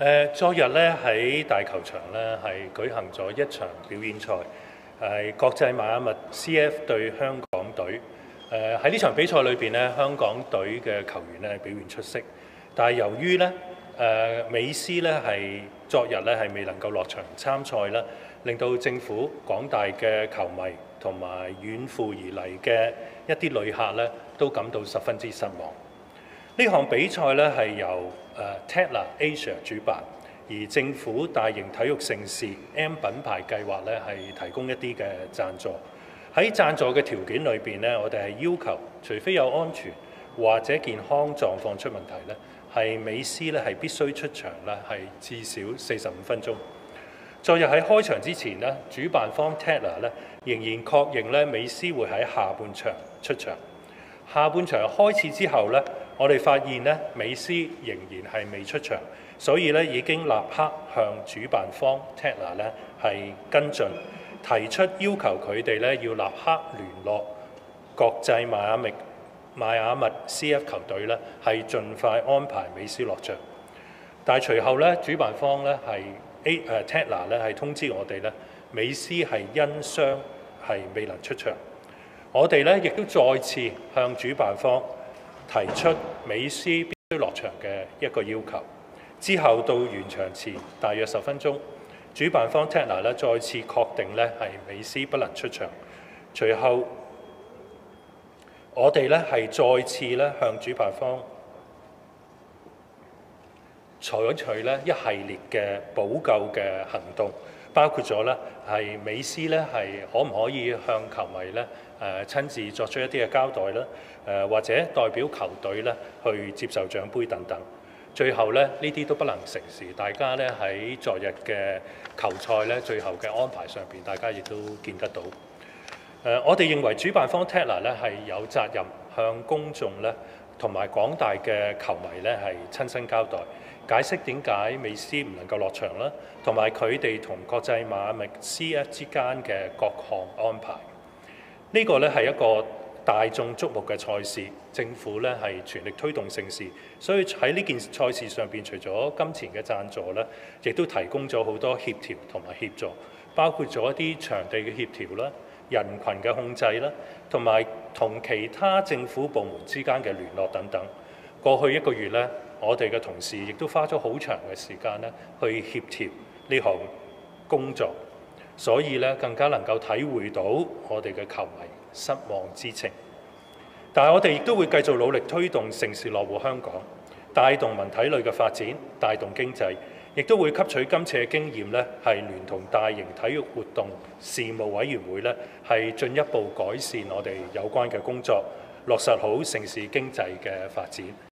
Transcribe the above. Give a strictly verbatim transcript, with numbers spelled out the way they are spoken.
誒，昨日咧喺大球場咧係舉行咗一場表演賽，係國際邁阿密 C F 對香港隊。誒喺呢場比賽裏邊咧，香港隊嘅球員咧表現出色，但係由於咧誒美斯咧係昨日咧係未能夠落場參賽啦，令到政府廣大嘅球迷同埋遠赴而嚟嘅一啲旅客咧都感到十分之失望。呢項比賽咧係由誒 Tatler Asia 主辦，而政府大型體育盛事 M 品牌計劃咧係提供一啲嘅贊助。喺贊助嘅條件裏邊咧，我哋係要求，除非有安全或者健康狀況出問題咧，係美斯咧係必須出場啦，係至少四十五分鐘。昨日喺開場之前咧，主辦方 Tatler 咧仍然確認咧美斯會喺下半場出場。下半場開始之後咧，我哋發現咧美斯仍然係未出場，所以咧已經立刻向主辦方 Tatler 咧係跟進，提出要求佢哋咧要立刻聯絡國際邁阿密邁阿密 C F 球隊咧係盡快安排美斯落場。但係隨後咧主辦方咧係 A 誒 Tatler 咧係通知我哋咧美斯係因傷係未能出場。我哋咧亦都再次向主辦方提出美斯必須落場嘅一個要求。之後到完場前大約十分鐘，主辦方 Tatler 咧再次確定咧係美斯不能出場。隨後我哋咧係再次咧向主辦方採取咧一系列嘅補救嘅行動，包括咗咧係美斯咧係可唔可以向球迷咧誒親自作出一啲嘅交代啦，誒或者代表球隊咧去接受獎杯等等。最後咧呢啲都不能成事，大家咧喺昨日嘅球賽咧最後嘅安排上邊，大家亦都見得到。誒，我哋認為主辦方 Tatler 咧係有責任向公眾咧同埋廣大嘅球迷咧係親身交代，解釋點解美斯唔能夠落場啦，同埋佢哋同國際邁阿密 C F 之間嘅各項安排。呢個咧係一個大眾矚目嘅賽事，政府咧係全力推動盛事，所以喺呢件賽事上邊，除咗金錢嘅贊助咧，亦都提供咗好多協調同埋協助，包括咗一啲場地嘅協調啦、人群嘅控制啦，同埋同其他政府部門之間嘅聯絡等等。過去一個月咧，我哋嘅同事亦都花咗好長嘅時間咧去協調呢項工作，所以咧更加能夠體會到我哋嘅球迷失望之情。但係我哋亦都會繼續努力推動盛事落戶香港，帶動文體類嘅發展，帶動經濟，亦都會吸取今次嘅經驗咧，係聯同大型體育活動事務委員會咧，係進一步改善我哋有關嘅工作，落實好盛事經濟嘅發展。